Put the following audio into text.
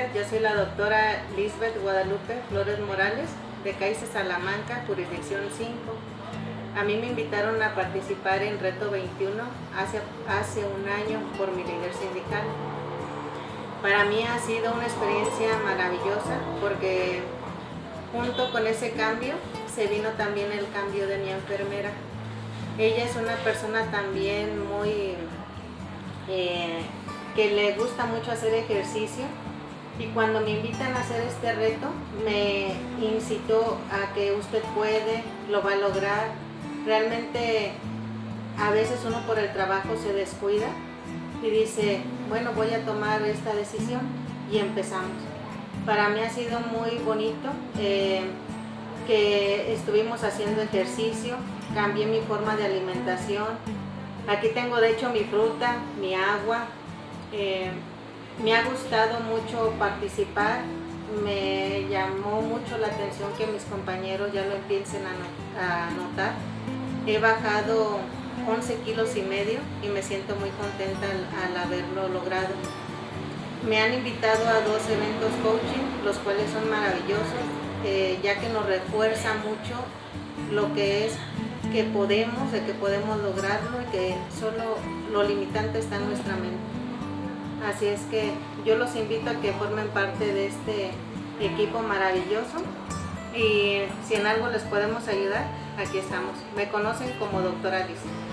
días, yo soy la doctora Lisbeth Guadalupe Flores Morales, de CAICE Salamanca, jurisdicción 5. A mí me invitaron a participar en Reto 21 hace un año por mi líder sindical. Para mí ha sido una experiencia maravillosa porque junto con ese cambio se vino también el cambio de mi enfermera. Ella es una persona también muy que le gusta mucho hacer ejercicio, y cuando me invitan a hacer este reto me incitó a que usted puede, lo va a lograr. Realmente a veces uno por el trabajo se descuida y dice, bueno, voy a tomar esta decisión, y empezamos. Para mí ha sido muy bonito que estuvimos haciendo ejercicio, cambié mi forma de alimentación. Aquí tengo de hecho mi fruta, mi agua. Me ha gustado mucho participar, me llamó mucho la atención que mis compañeros ya lo empiecen a notar. He bajado 11 kilos y medio y me siento muy contenta al haberlo logrado. Me han invitado a 2 eventos coaching, los cuales son maravillosos, ya que nos refuerza mucho lo que es que podemos lograrlo, y que solo lo limitante está en nuestra mente. Así es que yo los invito a que formen parte de este equipo maravilloso, y si en algo les podemos ayudar, aquí estamos. Me conocen como Doctora Liz.